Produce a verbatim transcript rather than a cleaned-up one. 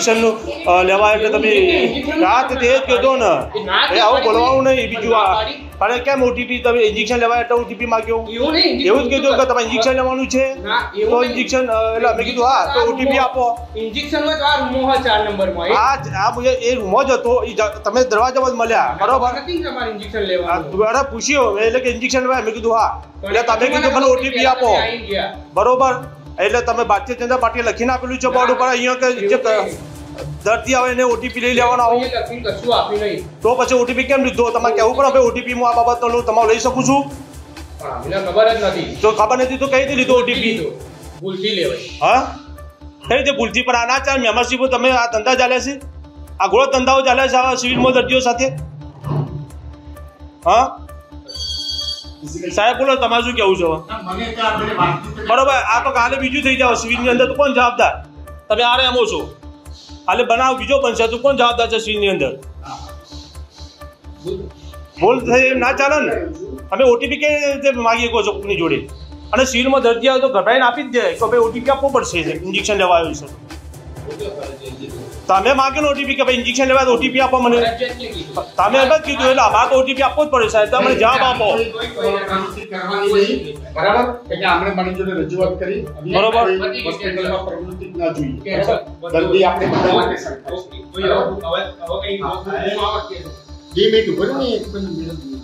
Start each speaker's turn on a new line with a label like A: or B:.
A: injection લેવા એટલે તમે રાત તે જ કહેતો ને એ આવું બોલવાનું નહીં બીજું આ અને કેમ ઓટીપી તમે ઇન્જેક્શન લેવા એટલે ઓટીપી માંગ્યો એવું જ કીધું કે તમે ઇન્જેક્શન લેવાનું છે તો ઇન્જેક્શન એટલે મેં કીધું હા તો ઓટીપી આપો
B: ઇન્જેક્શન માં આ રૂમો હોય ચાર નંબરમાં
A: આ આ મુજે એ રૂમો જ હતો તમે દરવાજામાં જ મળ્યા બરોબર
B: નથી તમારે ઇન્જેક્શન લેવાનું
A: દ્વારા પૂછ્યો એટલે કે ઇન્જેક્શન લેવા મેં કીધું હા એટલે તમે કીધું મને ઓટીપી આપો બરોબર એટલે તમે ભારતીય જનતા પાર્ટીએ લખીને આપેલું છે બોર્ડ ઉપર અહીંયા કે જે દર્દી આવે એને ઓટીપી લઈ લેવાનો આવું
B: કશું આપી નહીં
A: તો પછી ઓટીપી કેમ લીધો તમારે કહેવું પડે હવે ઓટીપી હું આ બાબતનું તમારે લઈ શકું છું
B: મને ખબર જ નથી
A: તો ખબર નથી તો કઈ રીતે લીધો ઓટીપી
B: ભૂલથી લેવાય
A: હા કઈ રીતે ભૂલથી પણ આ ના ચાલે મેમ્બરશીપ તમે આ ધંધા ચાલે છે આ ગોળો ધંધાઓ ચાલે છે આ સિવિલમાં દર્દીઓ સાથે હા સાહેબ બોલો તમારે શું કેવું છે બરોબર આ તો કાલે બીજું થઈ જાવ સિવિલની અંદર તો કોણ જવાબદાર તમે આરે એમો છો કાલે બનાવ બીજો બનશે તો કોણ જવાબદાર છે સિવિલની અંદર બોલ ના ચાલે ને અમે ઓટીપી કઈ રીતે માગીએ કહો છો કોની જોડે અને સિવિલમાં દર્દી આવે તો ગભરાઈને આપી જ જાય કે ભાઈ ઓટીપી આપવો પડશે ઇન્જેક્શન લેવા આવ્યું છે તમે માગ્યો ને ઓટીપી કે ભાઈ ઇન્જેક્શન લેવા ઓટીપી આપો મને તમે એમ જ કીધું એટલે અમારે તો ઓટીપી આપવો જ પડે સાહેબ તમે જવાબ આપો
C: બરાબર એટલે આપણે મારી જોડે રજૂઆત કરી
A: બરોબર
C: હોસ્પિટલમાં પ્રવૃત્તિ ના જોઈએ દર્દી આપણે બધા માટે સરકાર
B: હવે હવે કઈ
C: બે મિનિટ ઉભો રહો ને એક મિનિટ